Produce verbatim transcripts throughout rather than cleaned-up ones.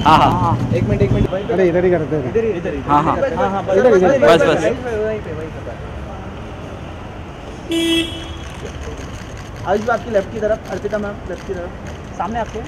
हाँ हाँ एक मिनट एक मिनट। अरे इधर ही करते हैं। इधर इधर हाँ हाँ हाँ हाँ इधर इधर बस बस। आयुष आपकी लेफ्ट की तरफ, अर्पिता मैम लेफ्ट की तरफ, सामने आपके।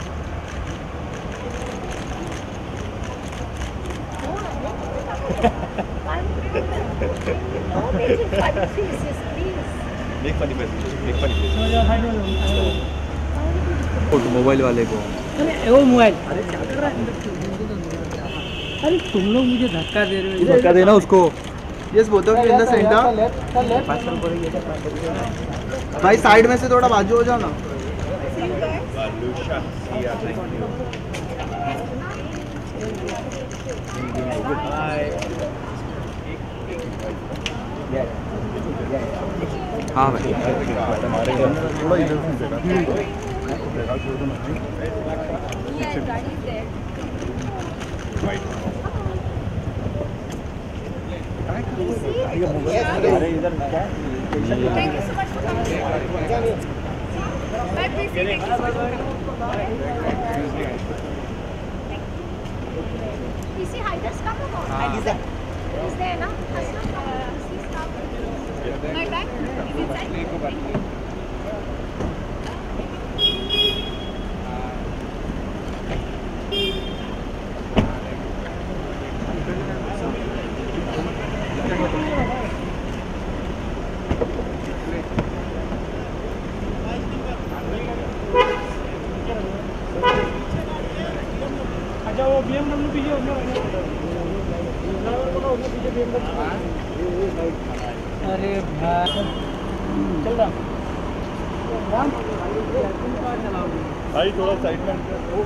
मोबाइल वाले को। अरे वो मोबाइल, अरे क्या कर रहा है? अरे तुम लोग मुझे धक्का दे रहे हो। धक्का देना उसको। Yes both of you in the centre. भाई साइड में से थोड़ा बाजू हो जाओ ना। हाँ भाई थोड़ा इधर से देना। Thank you so much for coming. I appreciate it. Thank you so much. You see Hyder's come or not? He's there now. He's come. My bag is inside. अच्छा वो बीएमडब्ल्यू पीछे अरे भाई चल रहा भाई थोड़ा साइड में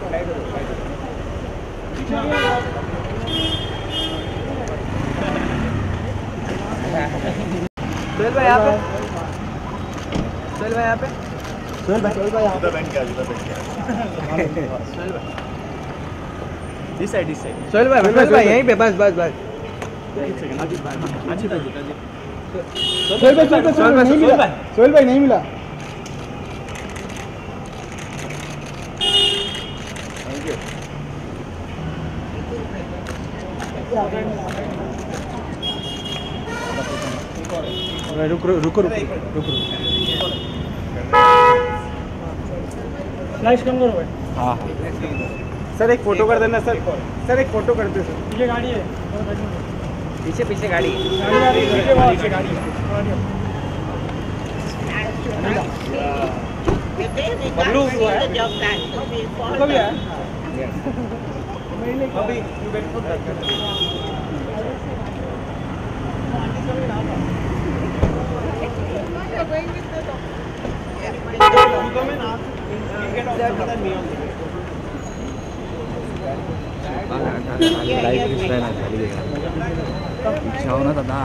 सोहेल भाई यहाँ पे, सोहेल भाई यहाँ पे, सोहेल भाई सोहेल भाई यहाँ पे बैठ गया इधर बैठ गया Sohail Bhai this side this side Sohail Bhai Sohail भाई यहीं पे बस बस बस अच्छी बात है। सोहेल भाई सोहेल भाई सोहेल भाई नहीं मिला सोहेल भाई नहीं मिला। रुक रुक रुक रुक रुक फ्लैश कम करो भाई। हाँ सर एक फोटो कर देना सर। सर एक फोटो कर दे सर। पीछे गाड़ी है, पीछे पीछे गाड़ी गाड़ी आ रही है, पीछे गाड़ी पीछे गाड़ी ब्लू हुआ है कभी है अभी जाओ ना दादा।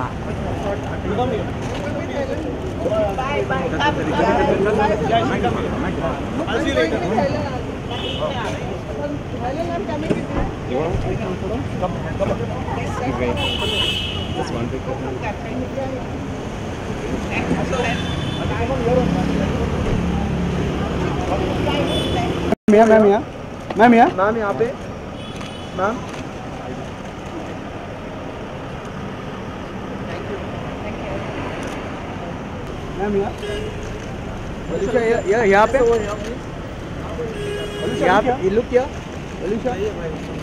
मैम मैम यहाँ मैम यहाँ मैम यहाँ पे मैम मैम यहाँ यहाँ पे यहाँ पे लुक किया